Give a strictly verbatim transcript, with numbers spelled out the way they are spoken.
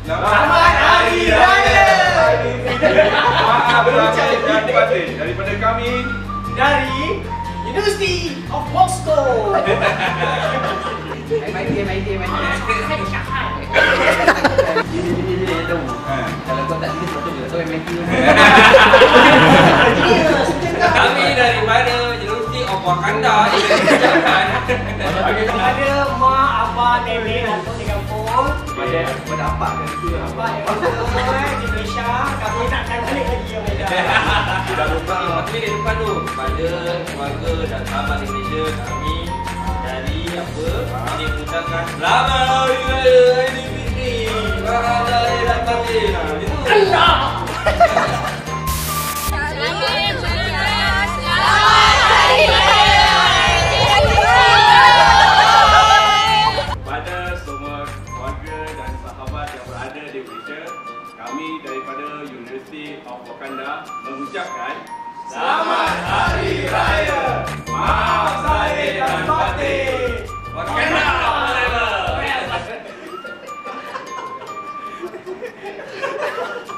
Selamat Hari Raya. Maaf lahir dan batin daripada kami dari University of Moscow. M I T, M I T, M I T. Kalau kau tak tulis betul juga, so M I T. Kami daripada University of Wakanda. Kepada mak, abah, nenek atau di kampung. Pada pada apa kan itu? Apa yang betul di Malaysia, kami takkan balik lagi ke Malaysia. Tidak lupa, tapi dia lupa tu. Pada keluarga dan sahabat di Malaysia, kami dari apa? Ini mengucapkan Selamat Hari Raya Aidilfitri. Selamat Hari dan Batin. Allah. Kami daripada University of Wakanda mengucapkan Selamat Hari Raya. Maaf lahir dan batin. Wakanda forever.